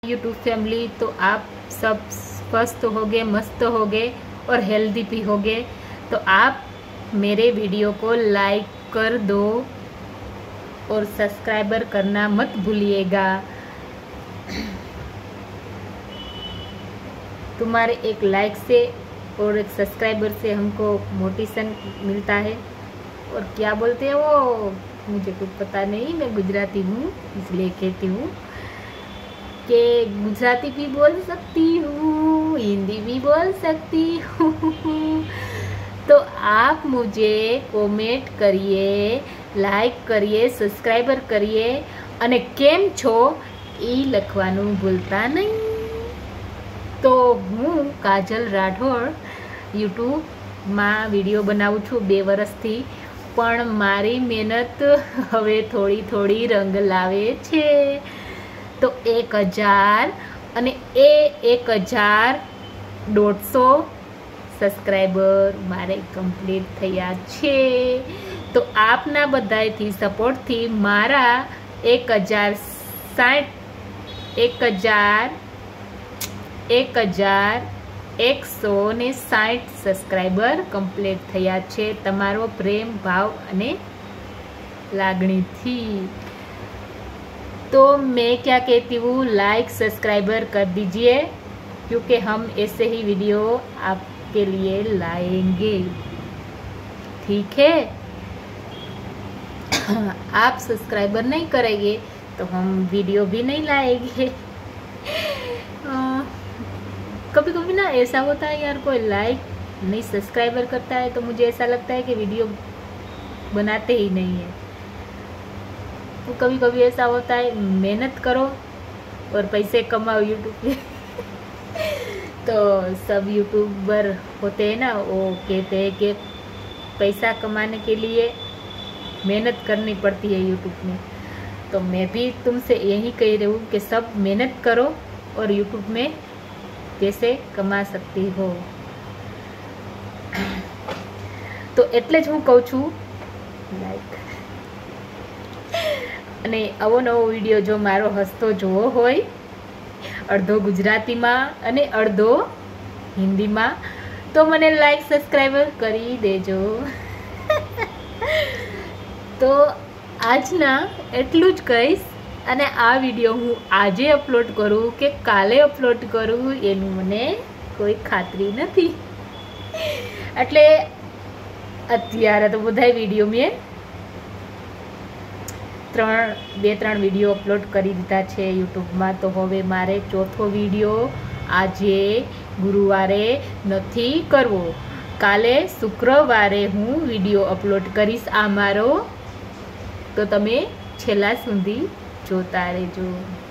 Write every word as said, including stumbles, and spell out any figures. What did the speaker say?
YouTube family. तो आप सब स्वस्थ होगे, मस्त होगे और हेल्दी भी होगे। तो आप मेरे वीडियो को लाइक कर दो और सब्सक्राइबर करना मत भूलिएगा। तुम्हारे एक लाइक से और एक सब्सक्राइबर से हमको मोटिवेशन मिलता है। और क्या बोलते हैं वो, मुझे कुछ पता नहीं, मैं गुजराती हूँ इसलिए कहती हूँ कि गुजराती भी बोल सकती हूँ, हिंदी भी बोल सकती हूँ। तो आप मुझे कमेंट करिए, लाइक करिए, सब्सक्राइबर करिए અને કેમ છો એ લખવાનું ભૂલતા નહીં। તો હું કાજલ રાઠોડ યુટ્યુબમાં વિડીયો બનાવું છું બે વર્ષથી, પણ મારી મહેનત હવે થોડી થોડી રંગ લાવે છે। તો એક હજાર અને એ એક હજાર દોઢસો સબસ્ક્રાઈબર મારે કમ્પ્લીટ થયા છે। તો આપના બધાથી સપોર્ટથી મારા એક હજાર સાઠ એક હજાર એક હજાર એકસો ને સાઠ સબસ્ક્રાઈબર કમ્પ્લીટ થયા છે તમારો પ્રેમ ભાવ અને લાગણીથી। तो मैं क्या कहती हूँ, लाइक सब्सक्राइबर कर दीजिए क्योंकि हम ऐसे ही वीडियो आपके लिए लाएंगे, ठीक है। आप सब्सक्राइबर नहीं करेंगे तो हम वीडियो भी नहीं लाएंगे। कभी कभी ना ऐसा होता है यार, कोई लाइक नहीं सब्सक्राइबर करता है तो मुझे ऐसा लगता है कि वीडियो बनाते ही नहीं है। तो कभी कभी ऐसा होता है, मेहनत करो और पैसे कमाओ यूट्यूब पे। तो सब यूट्यूबर होते हैं ना, वो कहते हैं कि पैसा कमाने के लिए मेहनत करनी पड़ती है यूट्यूब में। तो मैं भी तुमसे यही कह रही हूँ कि सब मेहनत करो और यूट्यूब में पैसे कमा सकती हो। तो एटले ज हूँ कहूँ छूँ लाइक અને આવો નવો વિડીયો જો મારો હસતો જોવો હોય, અડધો ગુજરાતીમાં અને અડધો હિન્દીમાં, તો મને લાઈક સબસ્ક્રાઈબર કરી દેજો। તો આજના એટલું જ કહીશ। અને આ વિડીયો હું આજે અપલોડ કરું કે કાલે અપલોડ કરું એનું મને કોઈ ખાતરી નથી। એટલે અત્યારે તો બધાય વિડીયો મેં ત્રણ બે ત્રણ વિડીયો અપલોડ કરી દીધા છે યુટ્યુબમાં। તો હવે મારે ચોથો વિડીયો આજે ગુરુવારે નથી કરવો, કાલે શુક્રવારે હું વિડીયો અપલોડ કરીશ આ મારો। તો તમે છેલ્લા સુધી જોતા રહેજો।